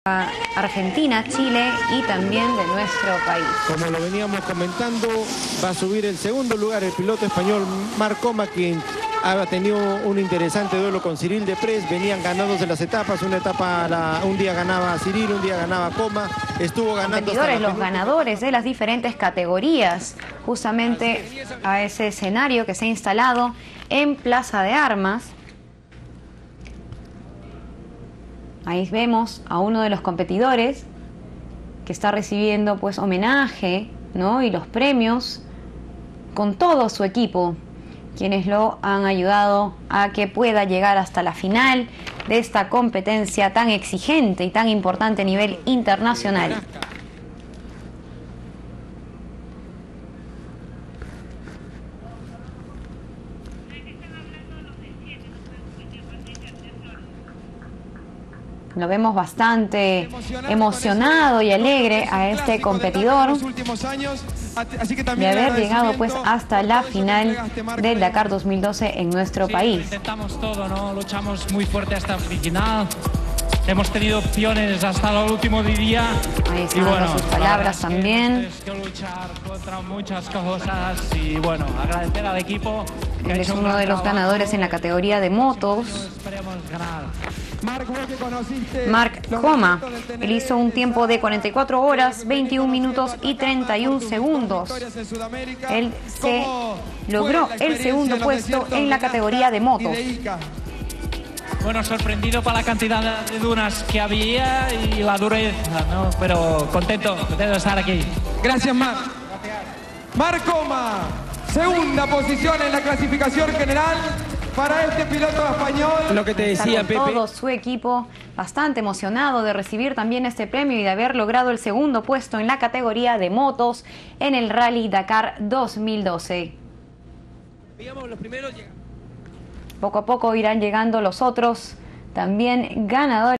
Argentina, Chile y también de nuestro país. Como lo veníamos comentando, va a subir el segundo lugar el piloto español Marc Coma, quien ha tenido un interesante duelo con Cyril Desprez. Venían ganados en las etapas, un día ganaba Cyril, un día ganaba Coma, estuvo ganando. Competidores, los ganadores de las diferentes categorías, justamente a ese escenario que se ha instalado en Plaza de Armas. Ahí vemos a uno de los competidores que está recibiendo pues homenaje, ¿no? Y los premios con todo su equipo, quienes lo han ayudado a que pueda llegar hasta la final de esta competencia tan exigente y tan importante a nivel internacional. Lo vemos bastante emocionado y alegre a este competidor de haber llegado pues hasta la final del Dakar 2012 en nuestro país. Intentamos todo, ¿no? Luchamos muy fuerte hasta el final. Hemos tenido opciones hasta el último día. Ahí están sus palabras también. Que luchar contra muchas cosas y bueno, agradecer al equipo. Él es uno de los ganadores en la categoría de motos. Esperemos ganar. Marc Coma, él hizo un tiempo de 44 horas, 21 minutos y 31 segundos. Él se logró el segundo puesto en la categoría de motos. Bueno, sorprendido por la cantidad de dunas que había y la dureza, ¿no? Pero contento de estar aquí. Gracias, Marc. Marc Coma, segunda posición en la clasificación general para este piloto español. Lo que te decía, Pepe. Todo su equipo bastante emocionado de recibir también este premio y de haber logrado el segundo puesto en la categoría de motos en el Rally Dakar 2012. Poco a poco irán llegando los otros también ganadores.